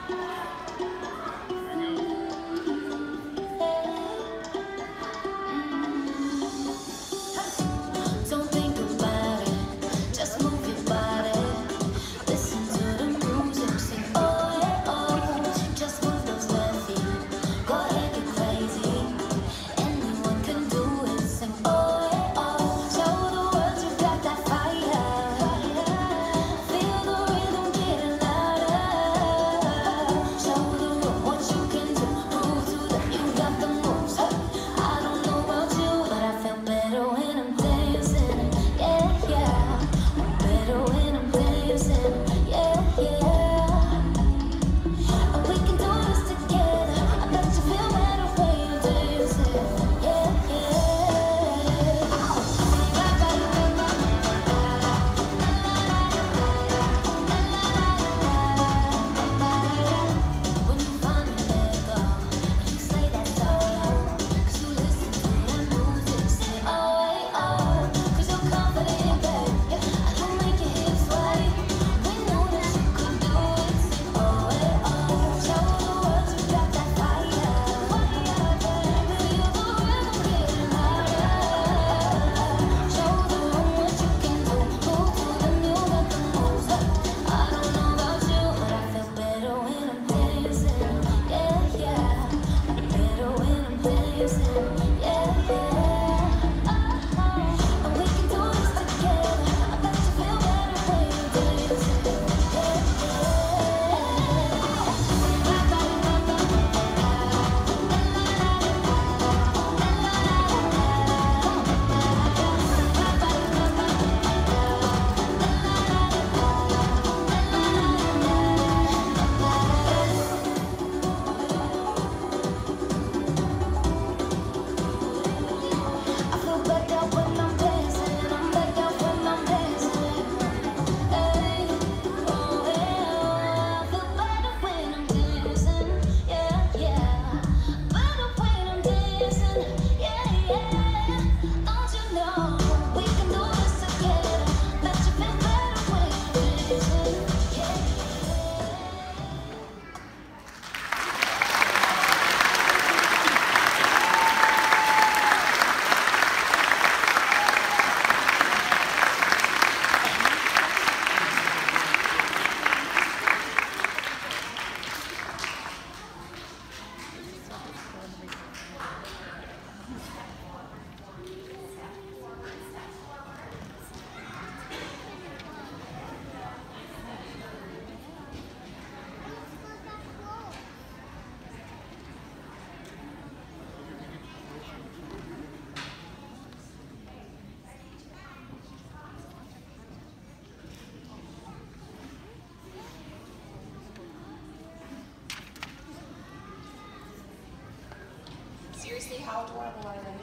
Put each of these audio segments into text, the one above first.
Seriously, how adorable are they?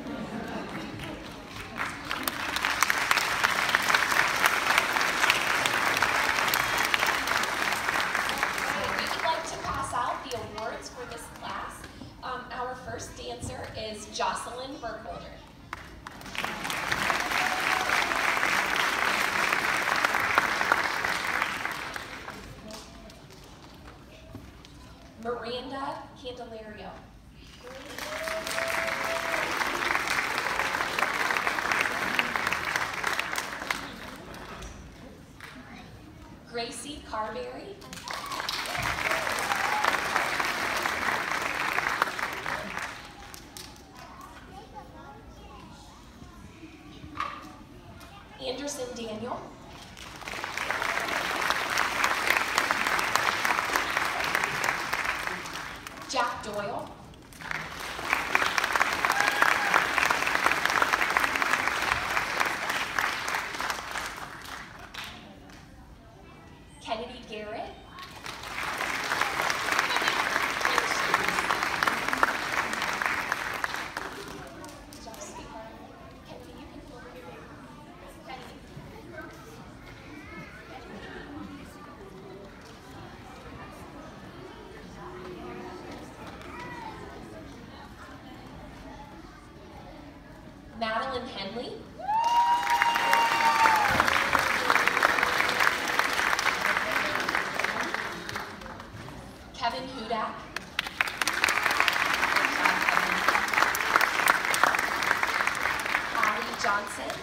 We would like to pass out the awards for this class. Our first dancer is Jocelyn Burkholder. Miranda Candelario. Gracie Carberry. Anderson Daniel. Jack Doyle. Kennedy Garrett. Good job, sweetheart. Kennedy, you can pull over your baby. Kennedy. Madeline Henley. Hudak. Allie Johnson.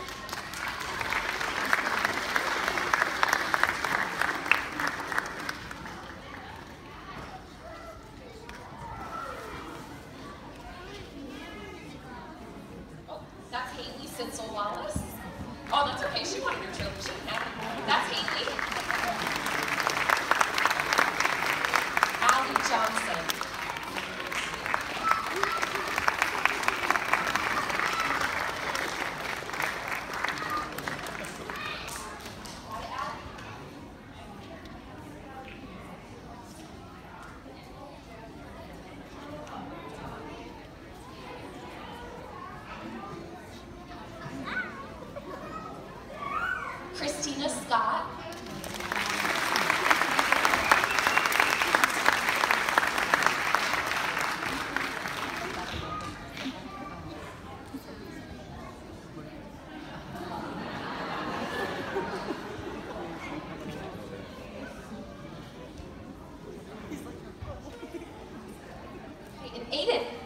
Oh, that's Haley Sinsel Wallace. Oh, that's okay. She wanted her trophy. She can have it. That's Haley. Allie Johnson. Christina Scott. And Aiden.